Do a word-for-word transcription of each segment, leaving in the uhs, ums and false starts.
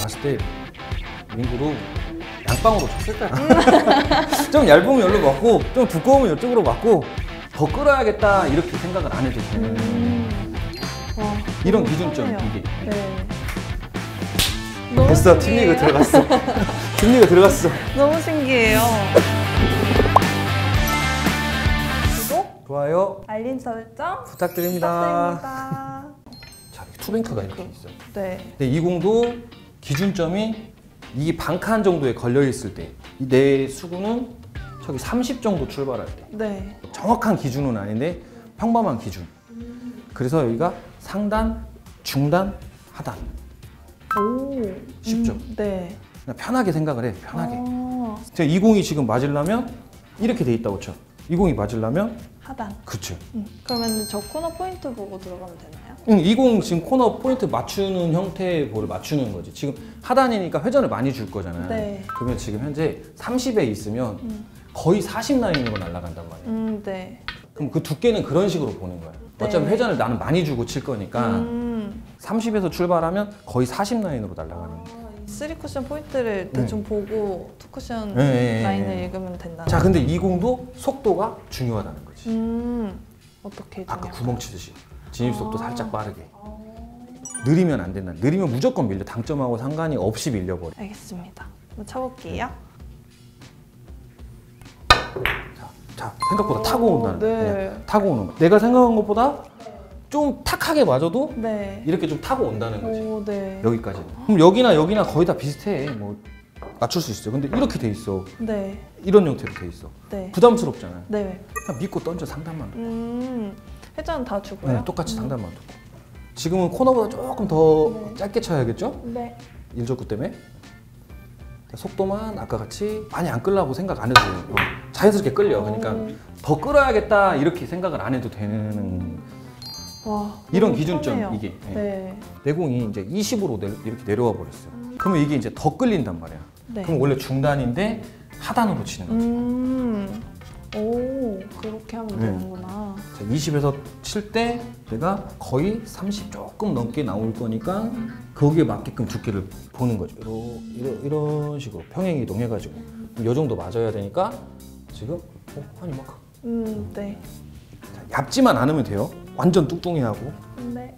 봤을 때 민구도 양빵으로 쳤을 거야. 좀 얇으면 여기로 맞고 좀 두꺼우면 이쪽으로 맞고 더 끌어야겠다 이렇게 생각을 안 해도 되는 음. 와, 이런 기준점 이게. 네. 됐어, 팀리그 들어갔어. 팀리그 들어갔어. 너무 신기해요. 구독, 좋아요, 알림 설정 부탁드립니다. 부탁드립니다. 자, 투뱅크가 이렇게 있어요. 네. 근데 이 공도 기준점이 이 반칸 정도에 걸려 있을 때 내 수구는 저기 삼십 정도 출발할 때. 네. 정확한 기준은 아닌데 평범한 기준. 음. 그래서 여기가 상단, 중단, 하단. 오. 쉽죠? 음, 네. 그냥 편하게 생각을 해. 편하게. 아. 제가 이 공이 지금 맞으려면 이렇게 돼 있다고 쳐. 이 공이 맞으려면 하단. 그쵸. 음. 그러면 저 코너 포인트 보고 들어가면 되나요? 응, 이 공 지금 코너 포인트 맞추는 형태의 볼을 맞추는 거지. 지금 하단이니까 회전을 많이 줄 거잖아요. 네. 그러면 지금 현재 삼십에 있으면 음. 거의 사십 라인으로 날아간단 말이에요. 음, 네. 그럼 그 두께는 그런 식으로 보는 거야. 네. 어차피 회전을 나는 많이 주고 칠 거니까 음. 삼십에서 출발하면 거의 사십 라인으로 날아가는 거야. 쓰리 쿠션 포인트를 대충 네. 보고 투 쿠션 네, 네, 라인을 네. 읽으면 된다. 자, 근데 이 공도 속도가 중요하다는 거지. 음. 어떻게 중요하다? 아까 구멍 치듯이 진입 속도 아. 살짝 빠르게. 느리면 안 된다. 느리면 무조건 밀려. 당점하고 상관이 없이 밀려버려. 알겠습니다. 한번 쳐볼게요. 자, 자 생각보다 타고 온다는 네. 네, 타고 오는 거. 내가 생각한 것보다 좀 탁하게 맞아도 네. 이렇게 좀 타고 온다는 거지. 오, 네. 여기까지. 그럼 여기나 여기나 거의 다 비슷해. 뭐 맞출 수 있어. 근데 이렇게 돼 있어. 네. 이런 형태로 돼 있어. 네. 부담스럽잖아. 네. 그냥 믿고 던져 상단만 두고. 음. 회전 다 주고요? 네, 똑같이 음. 상단만 두고. 지금은 코너보다 조금 더 네. 짧게 쳐야겠죠? 네. 일적구 때문에. 속도만 아까 같이 많이 안 끌라고 생각 안 해도 돼요. 자연스럽게 끌려. 그러니까 오. 더 끌어야겠다 이렇게 생각을 안 해도 되는 와, 이런 기준점 편해요. 이게. 네. 내 공이 이제 이십으로 내, 이렇게 내려와 버렸어요. 음. 그러면 이게 이제 더 끌린단 말이야. 네. 그럼 원래 중단인데 하단으로 치는 거죠. 음. 오, 그렇게 하면 네. 되는구나. 자, 이십에서 칠 때 내가 거의 삼십 조금 넘게 나올 거니까 음. 거기에 맞게끔 두께를 보는 거죠. 이런, 이런, 이런 식으로 평행 이동해가지고 음. 이 정도 맞아야 되니까 지금 어, 한 이만큼. 음, 네. 자, 얇지만 않으면 돼요. 완전 뚱뚱해 하고. 네.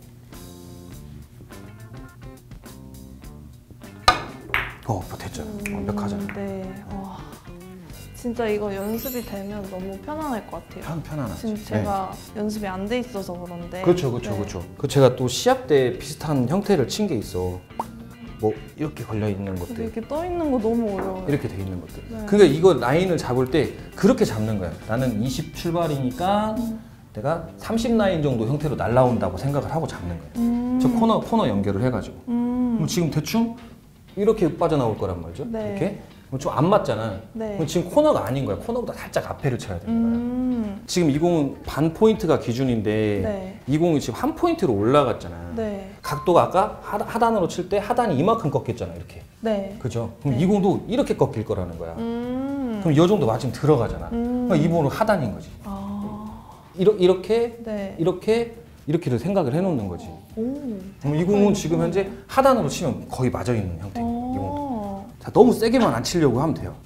어, 됐죠. 음, 완벽하잖아. 네. 와. 진짜 이거 연습이 되면 너무 편안할 것 같아요. 편, 편안하지. 지금 제가 네. 연습이 안 돼 있어서 그런데. 그렇죠, 그렇죠, 네. 그렇죠. 그 제가 또 시합 때 비슷한 형태를 친 게 있어. 뭐 이렇게 걸려 있는 것들. 이렇게 떠 있는 거 너무 어려워요. 이렇게 돼 있는 것들. 네. 그러니까 이거 라인을 잡을 때 그렇게 잡는 거야. 나는 이십 출발이니까 음. 내가 삼십 라인 정도 형태로 날라온다고 생각을 하고 잡는 거야. 음. 저 코너 코너 연결을 해가지고. 음. 그럼 지금 대충 이렇게 빠져나올 거란 말이죠. 네. 이렇게. 좀 안 맞잖아. 네. 그럼 지금 코너가 아닌 거야. 코너보다 살짝 앞에를 쳐야 되는 거야. 음. 지금 이 공은 반 포인트가 기준인데 네. 이 공이 지금 한 포인트로 올라갔잖아. 네. 각도가 아까 하단으로 칠 때 하단이 이만큼 꺾였잖아. 이렇게. 네. 그죠? 그럼 네. 이 공도 이렇게 꺾일 거라는 거야. 음. 그럼 이 정도 맞으면 들어가잖아. 음. 그럼 이 공은 하단인 거지. 아. 이러, 이렇게 네. 이렇게 이렇게를 생각을 해놓는 거지. 오. 그럼 이 공은 지금 현재 하단으로 치면 거의 맞아 있는 형태. 이 공도. 자, 너무 세게만 안 치려고 하면 돼요.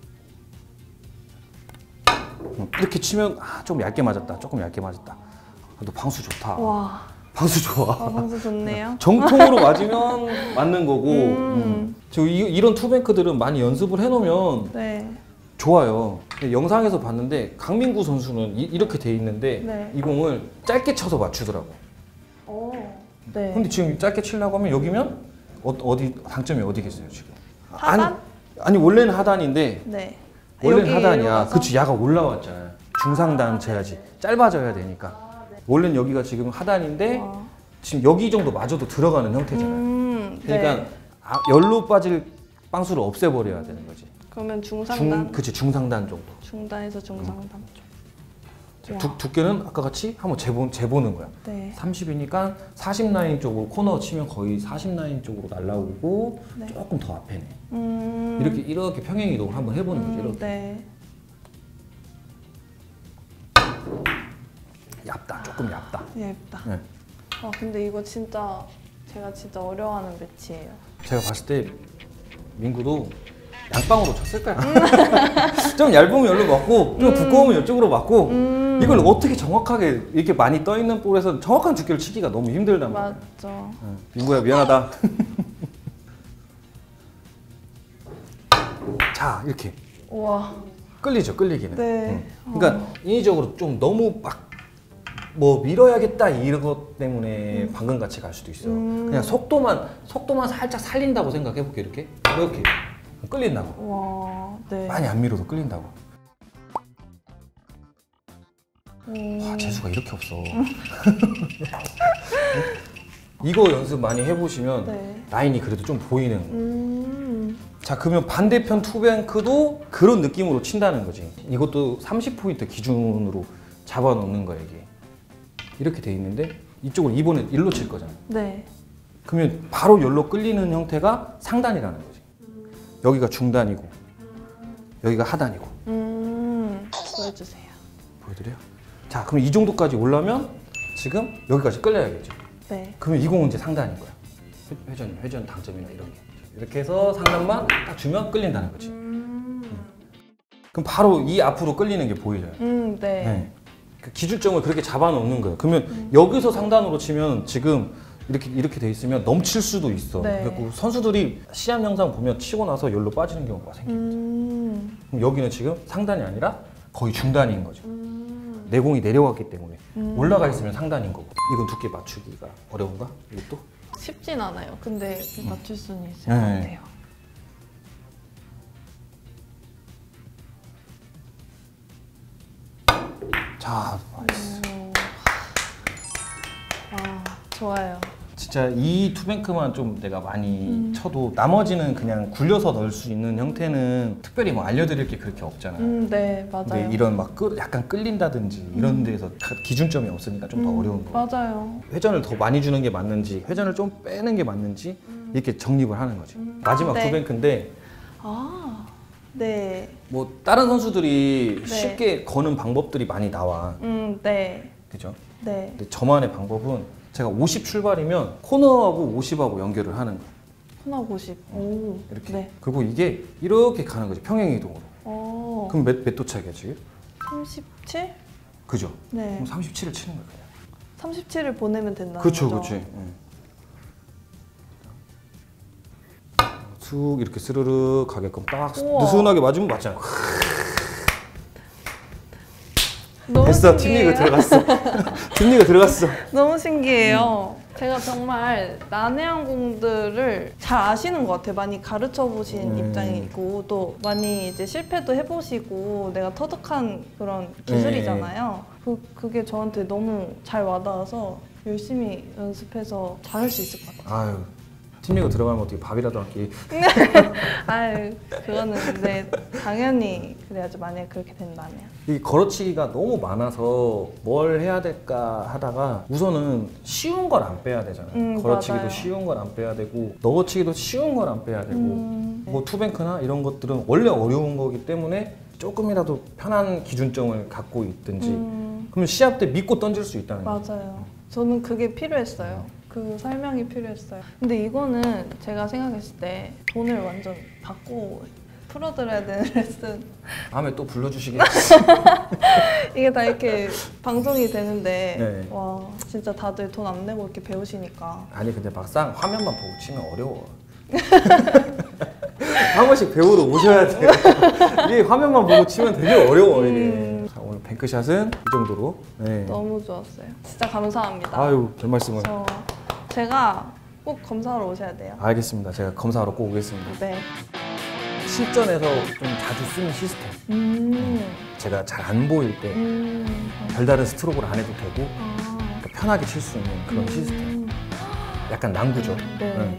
이렇게 치면 아, 조금 얇게 맞았다. 조금 얇게 맞았다. 너 방수 좋다. 와. 방수 좋아. 아, 방수 좋네요. 정통으로 맞으면 맞는 거고. 음. 음. 저 이, 이런 투뱅크들은 많이 연습을 해놓으면 네. 좋아요. 영상에서 봤는데 강민구 선수는 이, 이렇게 돼 있는데 네. 이 공을 짧게 쳐서 맞추더라고. 오. 네. 근데 지금 짧게 치려고 하면 여기면 어, 어디 당점이 어디겠어요 지금? 하단? 아니, 아니 원래는 하단인데 네. 원래는 하단이야. 그치, 야가 올라왔잖아. 중상단 쳐야지. 짧아져야 되니까. 아, 네. 원래는 여기가 지금 하단인데 와. 지금 여기 정도 마저도 들어가는 형태잖아요. 음, 그러니까 네. 아, 열로 빠질 빵수를 없애버려야 되는 거지. 그러면 중상단? 중, 그치, 중상단 정도. 중단에서 중상단 음. 쪽. 두, 두께는 아까 같이 한번 재보, 재보는 거야. 네. 삼십이니까 사십 라인 쪽으로 코너 치면 거의 사십 라인 쪽으로 날라오고 네. 조금 더 앞에네. 음. 이렇게 이렇게 평행 이동을 한번 해보는 거지. 이렇게. 네. 얇다, 조금 얇다. 얇다. 네. 아 근데 이거 진짜 제가 진짜 어려워하는 매치예요. 제가 봤을 때 민구도 양방으로 쳤을 거야. 좀 얇으면 여기로 맞고 좀 두꺼우면 이쪽으로 맞고 음. 이걸 어떻게 정확하게 이렇게 많이 떠있는 볼에서 정확한 두께를 치기가 너무 힘들단 말이야. 맞죠. 응. 민구야 미안하다. 자 이렇게 우와. 끌리죠, 끌리기는. 네. 응. 그러니까 어. 인위적으로 좀 너무 막 뭐 밀어야겠다 이런 것 때문에 음. 방금 같이 갈 수도 있어. 음. 그냥 속도만 속도만 살짝 살린다고 생각해 볼게. 이렇게 이렇게 끌린다고. 와. 네. 많이 안 밀어도 끌린다고. 오. 와, 재수가 이렇게 없어. 이거 연습 많이 해보시면 네. 라인이 그래도 좀 보이는. 음. 자, 그러면 반대편 투뱅크도 그런 느낌으로 친다는 거지. 이것도 삼십 포인트 기준으로 잡아놓는 거야, 이게. 이렇게 돼 있는데 이쪽을 이번에 일로 칠 거잖아. 네. 그러면 바로 열로 끌리는 형태가 상단이라는 거지. 여기가 중단이고 여기가 하단이고. 음. 보여주세요. 보여드려요? 자, 그럼 이 정도까지 올라면 지금 여기까지 끌려야겠죠. 네. 그러면 이 공은 이제 상단인 거야. 회- 회전, 회전 당점이나 이런 게. 이렇게 해서 상단만 딱 주면 끌린다는 거지. 음. 그럼 바로 이 앞으로 끌리는 게 보이죠. 음. 네. 네. 그 기준점을 그렇게 잡아놓는 거예요. 그러면 음. 여기서 상단으로 치면 지금 이렇게 이렇게 돼 있으면 넘칠 수도 있어. 네. 그래서 선수들이 시합 영상 보면 치고 나서 열로 빠지는 경우가 생겨. 음. 그럼 여기는 지금 상단이 아니라 거의 중단인 거죠. 음. 내공이 내려갔기 때문에 음. 올라가 있으면 상단인 거고. 이건 두께 맞추기가 어려운가? 이것도? 쉽진 않아요. 근데 맞출 수는 있을 것 네. 같아요. 자, 오. 와, 좋아요. 진짜 이 투뱅크만 좀 내가 많이 음. 쳐도 나머지는 그냥 굴려서 넣을 수 있는 형태는 특별히 뭐 알려드릴 게 그렇게 없잖아요. 음, 네, 맞아요. 근데 이런 막 끌, 약간 끌린다든지 이런 데서 가- 기준점이 없으니까 좀 더 음, 어려운 거. 맞아요. 회전을 더 많이 주는 게 맞는지 회전을 좀 빼는 게 맞는지 이렇게 정립을 하는 거지. 마지막 네. 투뱅크인데 아, 네. 뭐 다른 선수들이 네. 쉽게 거는 방법들이 많이 나와. 음, 네. 그죠? 네. 근데 저만의 방법은 제가 오십 출발이면 코너하고 오십하고 연결을 하는 거예요. 하나 오십. 오. 이렇게. 네. 그리고 이게 이렇게 가는 거지. 평행이동으로. 어. 그럼 몇, 몇 도착이야 지금? 삼십칠? 그죠? 네. 그럼 삼십칠을 치는 거야 그냥. 삼십칠을 보내면 된다는 그쵸, 거죠. 그치. 응. 쑥 이렇게 스르르 가게끔 딱 우와. 느슨하게 맞으면 맞잖아. 너무 됐어, 신기해요. 팀리그 들어갔어. 팀리그 들어갔어. 너무 신기해요. 제가 정말 난해한 공들을 잘 아시는 것 같아요. 많이 가르쳐 보신 음. 입장이고 또 많이 이제 실패도 해보시고 내가 터득한 그런 기술이잖아요. 그, 그게 저한테 너무 잘 와닿아서 열심히 연습해서 잘할 수 있을 것 같아요. 아유, 팀리그 들어가면 어떻게 밥이라도 한 끼. 아유, 그거는 근데 당연히 그래야죠. 만약에 그렇게 된다면. 이 걸어치기가 너무 많아서 뭘 해야 될까 하다가 우선은 쉬운 걸 안 빼야 되잖아요. 음, 걸어치기도 맞아요. 쉬운 걸 안 빼야 되고 넣어치기도 쉬운 걸 안 빼야 되고 음. 뭐 투뱅크나 이런 것들은 원래 어려운 거기 때문에 조금이라도 편한 기준점을 갖고 있든지 음, 그러면 시합 때 믿고 던질 수 있다는 거예요. 맞아요. 저는 그게 필요했어요. 그 설명이 필요했어요. 근데 이거는 제가 생각했을 때 돈을 완전 받고 풀어드려야 되는 레슨. 다음에 또 불러주시겠어요? 이게 다 이렇게 방송이 되는데 네. 와 진짜 다들 돈 안 내고 이렇게 배우시니까. 아니 근데 막상 화면만 보고 치면 어려워. 한 번씩 배우러 오셔야 돼요. 이게 화면만 보고 치면 되게 어려워 이게. 음. 자, 오늘 뱅크샷은 이 정도로. 네. 너무 좋았어요. 진짜 감사합니다. 아유 별 말씀을. 저 제가 꼭 검사하러 오셔야 돼요. 알겠습니다. 제가 검사하러 꼭 오겠습니다. 네. 실전에서 좀 자주 쓰는 시스템. 음. 제가 잘 안 보일 때 음. 별다른 스트로크를 안 해도 되고 아. 그러니까 편하게 칠 수 있는 그런 음. 시스템. 약간 난구죠. 네. 네.